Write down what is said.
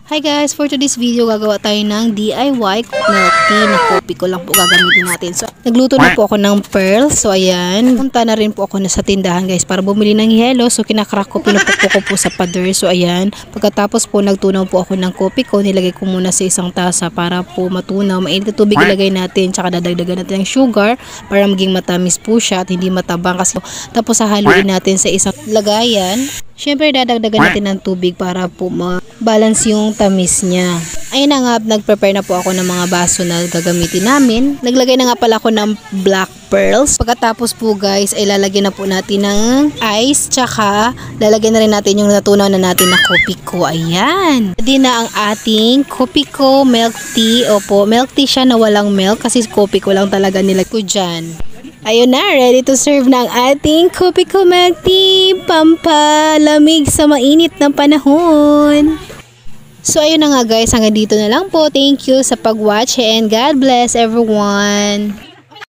Hi guys, for today's video gagawa tayo ng DIY milk tea na kopi ko lang po gagamitin natin. So, nagluto na po ako ng pearls. So, ayan. Punta na rin po ako na sa tindahan guys para bumili ng yelo. So, kinakrak ko, pinupukpo ko po sa pader. So, ayan. Pagkatapos po, nagtunaw po ako ng kopi ko. Nilagay ko muna sa isang tasa para po matunaw. Mainit na tubig ilagay natin. Tsaka dadagdagan natin ng sugar para maging matamis po siya at hindi matabang. Kasi, tapos hahaluin natin sa isang lagayan. Siyempre, dadagdagan natin ng tubig para po ma-balance yung tamis niya. Ayun na nga, nag-prepare na po ako ng mga baso na gagamitin namin. Naglagay na nga pala ako ng black pearls. Pagkatapos po guys, ay lalagyan na po natin ng ice. Tsaka, lalagyan na rin natin yung natunaw na natin na kopi ko. Ayan. Ready na ang ating kopi ko milk tea. Opo, milk tea siya na walang milk kasi kopi ko lang talaga nilagay ko dyan. Ayun na, ready to serve na ang ating kopi ko milk tea, pampalamig sa mainit na panahon. So ayun na nga guys, hanggang dito na lang po. Thank you sa pag-watch and God bless everyone.